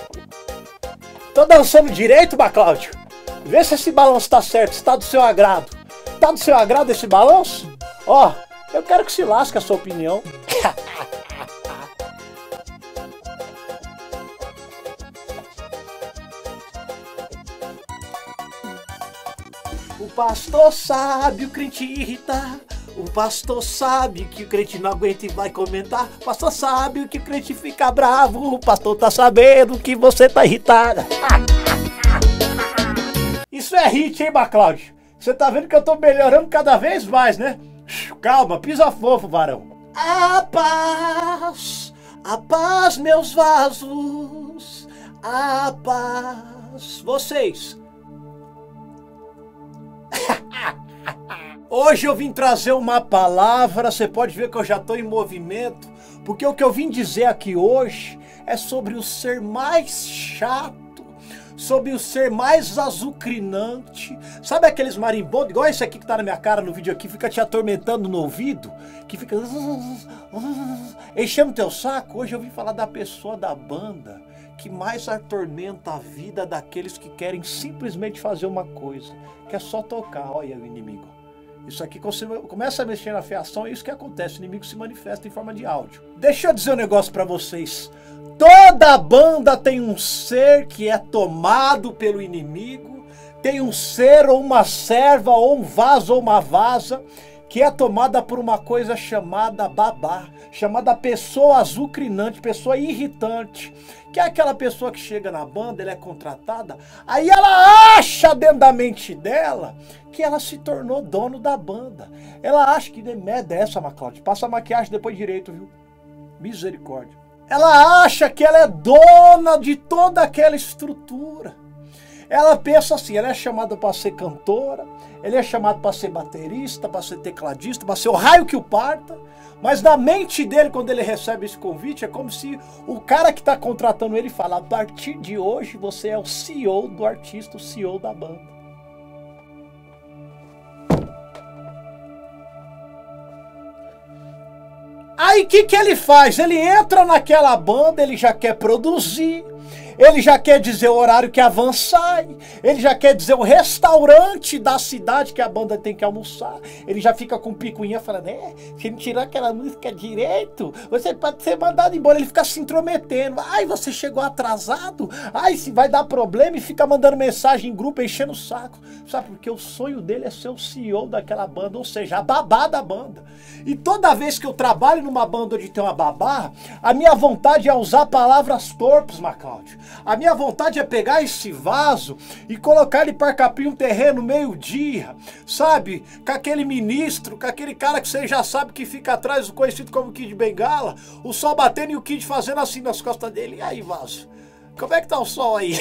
Tô dançando direito, Macláudio? Vê se esse balanço tá certo, se tá do seu agrado. Tá do seu agrado esse balanço? Ó, eu quero que se lasque a sua opinião. O pastor sabe o crente irritar. O pastor sabe que o crente não aguenta e vai comentar. O pastor sabe que o crente fica bravo. O pastor tá sabendo que você tá irritada. Isso é hit, hein, Macláudio? Você tá vendo que eu tô melhorando cada vez mais, né? Calma, pisa fofo, varão. A paz, meus vasos. A paz. Vocês. Hoje eu vim trazer uma palavra, você pode ver que eu já estou em movimento, porque o que eu vim dizer aqui hoje é sobre o ser mais chato, sobre o ser mais azucrinante. Sabe aqueles marimbondos, igual esse aqui que tá na minha cara no vídeo aqui, fica te atormentando no ouvido, que fica enchendo teu saco? Hoje eu vim falar da pessoa da banda que mais atormenta a vida daqueles que querem simplesmente fazer uma coisa, que é só tocar. Olha o inimigo. Isso aqui começa a mexer na fiação, é isso que acontece, o inimigo se manifesta em forma de áudio. Deixa eu dizer um negócio pra vocês. Toda banda tem um ser que é tomado pelo inimigo, tem um ser ou uma serva ou um vaso ou uma vaza que é tomada por uma coisa chamada babá, chamada pessoa azucrinante, pessoa irritante, que é aquela pessoa que chega na banda, ela é contratada, aí ela acha dentro da mente dela que ela se tornou dono da banda. Ela acha que merda é essa, Macláudio? Passa a maquiagem depois direito, viu? Misericórdia. Ela acha que ela é dona de toda aquela estrutura. Ela pensa assim, ela é chamada para ser cantora, ele é chamado para ser baterista, para ser tecladista, para ser o raio que o parta, mas na mente dele, quando ele recebe esse convite, é como se o cara que está contratando ele fala: a partir de hoje você é o CEO do artista, o CEO da banda. Aí o que ele faz? Ele entra naquela banda, ele já quer produzir, ele já quer dizer o horário que a van sai, ele já quer dizer o restaurante da cidade que a banda tem que almoçar, ele já fica com picuinha falando: se não tirar aquela música direito, você pode ser mandado embora. Ele fica se intrometendo: ai, você chegou atrasado, ai, se vai dar problema, e fica mandando mensagem em grupo, enchendo o saco. Sabe, porque o sonho dele é ser o CEO daquela banda, ou seja, a babá da banda. E toda vez que eu trabalho numa banda onde tem uma babá, a minha vontade é usar palavras torpes, Macláudio. A minha vontade é pegar esse vaso e colocar ele para capir um terreno meio-dia, sabe? Com aquele ministro, com aquele cara que você já sabe que fica atrás, conhecido como Kid Bengala, o sol batendo e o Kid fazendo assim nas costas dele. E aí, vaso? Como é que tá o sol aí?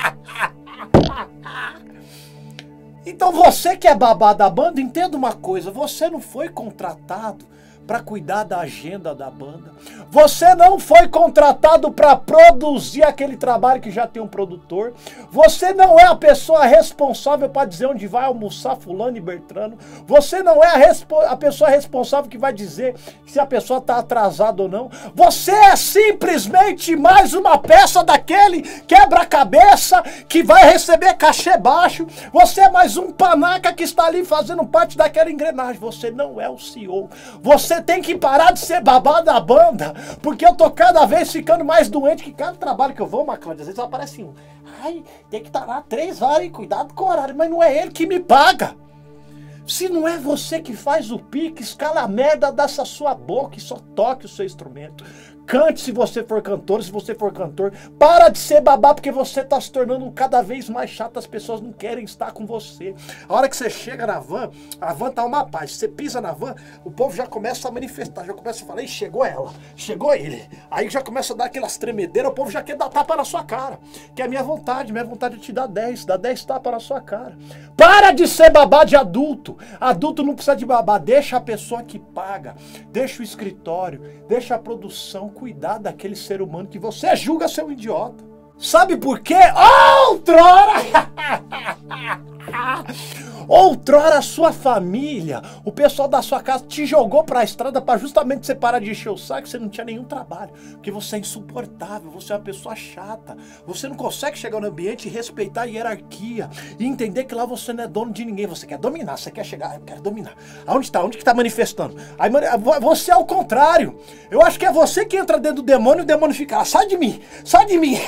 Então você que é babá da banda, entenda uma coisa: você não foi contratado para cuidar da agenda da banda. Você não foi contratado para produzir aquele trabalho que já tem um produtor. Você não é a pessoa responsável para dizer onde vai almoçar fulano e Bertrano. Você não é a pessoa responsável que vai dizer se a pessoa está atrasada ou não. Você é simplesmente mais uma peça daquele quebra-cabeça que vai receber cachê baixo. Você é mais um panaca que está ali fazendo parte daquela engrenagem. Você não é o CEO. Você tem que parar de ser babá da banda, porque eu tô cada vez ficando mais doente, que cada trabalho que eu vou, Macláudio, às vezes aparece um: ai, tem que estar lá 3 horas e cuidado com o horário, mas não é ele que me paga. Se não é você que faz o pique, escala a merda dessa sua boca e só toque o seu instrumento. Cante se você for cantor, se você for cantor. Para de ser babá, porque você está se tornando cada vez mais chato. As pessoas não querem estar com você. A hora que você chega na van, a van tá uma paz. Você pisa na van, o povo já começa a manifestar, já começa a falar: chegou ela, chegou ele. Aí já começa a dar aquelas tremedeiras, o povo já quer dar tapa na sua cara. Que é a minha vontade é te dar 10, dar 10 tapas na sua cara. Para de ser babá de adulto. Adulto não precisa de babá. Deixa a pessoa que paga, deixa o escritório, deixa a produção cuidar daquele ser humano que você julga ser um idiota. Sabe por quê? Outrora! Outrora a sua família, o pessoal da sua casa te jogou para a estrada para justamente você parar de encher o saco, você não tinha nenhum trabalho, porque você é insuportável, você é uma pessoa chata, você não consegue chegar no ambiente e respeitar a hierarquia e entender que lá você não é dono de ninguém, você quer dominar, você quer chegar, eu quero dominar. Aonde está? Onde que está manifestando? Aí, você é o contrário. Eu acho que é você que entra dentro do demônio e o demônio fica, sai de mim, sai de mim.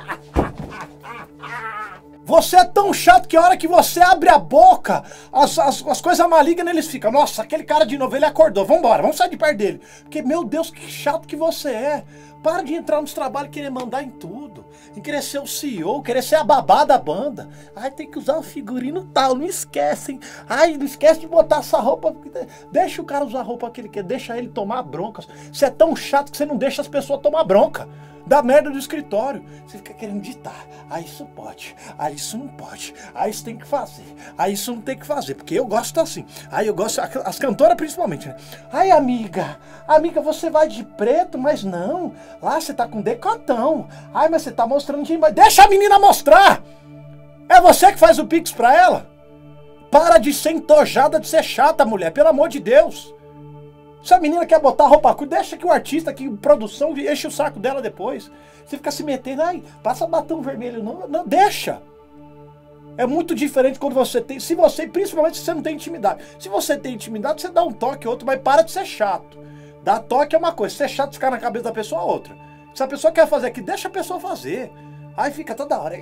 Você é tão chato que a hora que você abre a boca, as coisas malignas eles ficam, nossa, aquele cara de novo, ele acordou, vambora, vamos sair de perto dele. Porque, meu Deus, que chato que você é. Para de entrar nos trabalhos e querer mandar em tudo. Em querer ser o CEO, querer ser a babá da banda. Ai, tem que usar o figurino tal, não esquecem. Ai, não esquece de botar essa roupa. Deixa o cara usar a roupa que ele quer, deixa ele tomar bronca. Você é tão chato que você não deixa as pessoas tomar bronca. Da merda do escritório. Você fica querendo ditar. Ah, isso pode. Ah, isso não pode. Ah, isso tem que fazer. Ah, isso não tem que fazer. Porque eu gosto assim. Ah, eu gosto. As cantoras principalmente, né? Ai, amiga. Amiga, você vai de preto, mas não. Lá você tá com decotão. Ai, mas você tá mostrando de imagem. Deixa a menina mostrar. É você que faz o pix pra ela? Para de ser entojada, de ser chata, mulher. Pelo amor de Deus. Se a menina quer botar roupa curta, deixa que o artista, que a produção enche o saco dela depois. Você fica se metendo, ai, passa batom vermelho. Não, não, deixa. É muito diferente quando você tem, principalmente se você não tem intimidade. Se você tem intimidade, você dá um toque outro, mas para de ser chato. Dar toque é uma coisa, ser chato ficar na cabeça da pessoa é outra. Se a pessoa quer fazer aqui, deixa a pessoa fazer. Aí fica toda hora.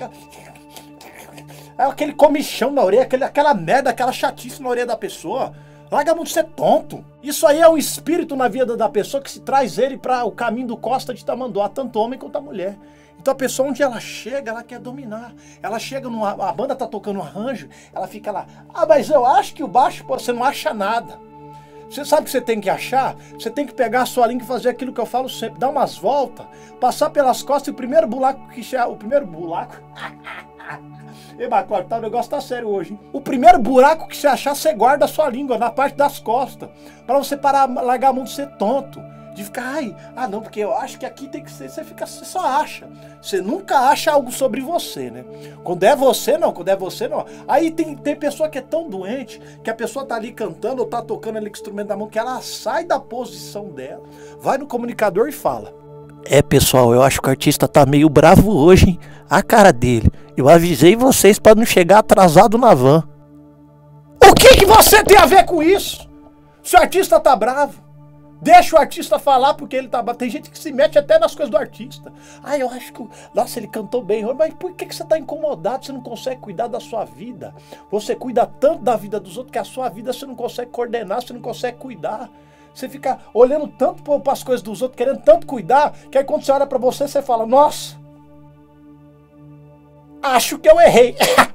É aquele comichão na orelha, aquela merda, aquela chatice na orelha da pessoa. Larga a mão de ser tonto. Isso aí é um espírito na vida da pessoa que se traz ele para o caminho do Costa de Tamanduá, tanto homem quanto a mulher. Então a pessoa, onde ela chega, ela quer dominar. Ela chega, a banda tá tocando um arranjo, ela fica lá, ah, mas eu acho que o baixo, pô, você não acha nada. Você sabe o que você tem que achar? Você tem que pegar a sua língua e fazer aquilo que eu falo sempre, dar umas voltas, passar pelas costas e o primeiro buraco que chegar, o primeiro buraco... Ei, Marcos, tá, o negócio tá sério hoje, hein? O primeiro buraco que você achar, você guarda a sua língua na parte das costas. Pra você parar, largar a mão de ser tonto. De ficar, ai, ah não, porque eu acho que aqui tem que ser. Você só acha. Você nunca acha algo sobre você, né? Quando é você, não. Quando é você, não. Aí tem pessoa que é tão doente, que a pessoa tá ali cantando ou tá tocando ali com o instrumento na mão, que ela sai da posição dela, vai no comunicador e fala. É, pessoal, eu acho que o artista tá meio bravo hoje, hein? A cara dele. Eu avisei vocês para não chegar atrasado na van. O que você tem a ver com isso? Se o artista tá bravo, deixa o artista falar porque ele tá bravo. Tem gente que se mete até nas coisas do artista. Ah, eu acho que... Nossa, ele cantou bem. Mas por que você tá incomodado? Você não consegue cuidar da sua vida. Você cuida tanto da vida dos outros que a sua vida você não consegue coordenar, você não consegue cuidar. Você fica olhando tanto para as coisas dos outros, querendo tanto cuidar, que aí quando você olha para você, você fala, nossa, acho que eu errei.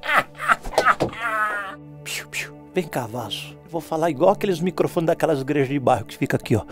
Vem cá, vaso. Eu vou falar igual aqueles microfones daquelas igrejas de bairro que fica aqui, ó.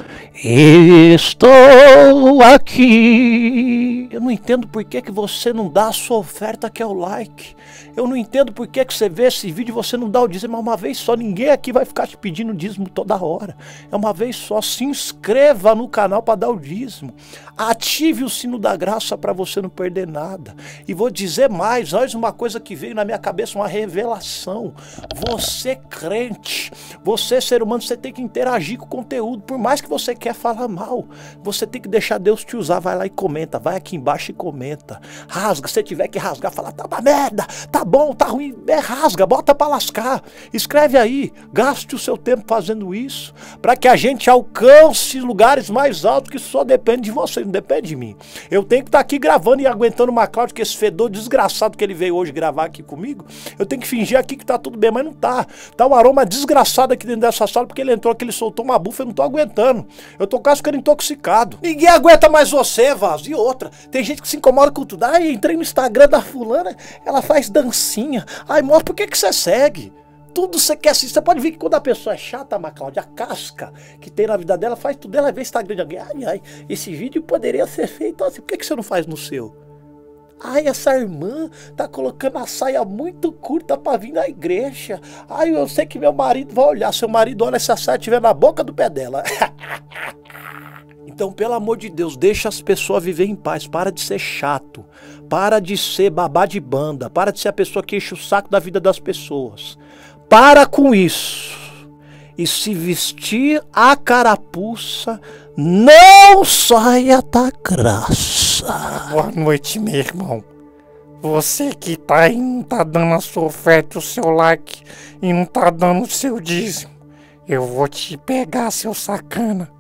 Estou aqui. Eu não entendo por que você não dá a sua oferta, que é o like. Eu não entendo por que você vê esse vídeo e você não dá o dízimo. É uma vez só, ninguém aqui vai ficar te pedindo dízimo toda hora. É uma vez só, se inscreva no canal para dar o dízimo. Ative o sino da graça para você não perder nada. E vou dizer mais, olha uma coisa que veio na minha cabeça, uma revelação. Você crente, você ser humano, você tem que interagir com o conteúdo. Por mais que você quer falar mal, você tem que deixar Deus te usar. Vai lá e comenta, vai aqui embaixo e comenta. Rasga, se tiver que rasgar, fala, tá uma merda, tá bom, tá ruim, rasga, bota pra lascar. Escreve aí, gaste o seu tempo fazendo isso, para que a gente alcance lugares mais altos que só depende de você, não depende de mim. Eu tenho que estar aqui gravando e aguentando o MacLeod, que esse fedor desgraçado que ele veio hoje gravar aqui comigo, eu tenho que fingir aqui que tá tudo bem, mas não tá. Tá um aroma desgraçado aqui dentro dessa sala, porque ele entrou aqui, ele soltou uma bufa, eu não tô aguentando. Eu tô quase ficando intoxicado. Ninguém aguenta mais você, Vaso. E outra, tem gente que se incomoda com tudo. Ai, entrei no Instagram da fulana, ela faz dancinha. Ai, mostra, por que você segue? Tudo você quer assistir. Você pode ver que quando a pessoa é chata, MacLeod, a casca que tem na vida dela, faz tudo. Ela vê Instagram de alguém. Ai, ai, esse vídeo poderia ser feito assim. Por que você não faz no seu? Ai, essa irmã tá colocando a saia muito curta pra vir na igreja. Ai, eu sei que meu marido vai olhar. Seu marido olha se a saia estiver na boca do pé dela. Então, pelo amor de Deus, deixa as pessoas viver em paz. Para de ser chato. Para de ser babá de banda. Para de ser a pessoa que enche o saco da vida das pessoas. para com isso. E se vestir a carapuça, não saia da graça. Boa noite, meu irmão. Você que tá aí, não tá dando a sua oferta, o seu like e não tá dando o seu dízimo. Eu vou te pegar, seu sacana.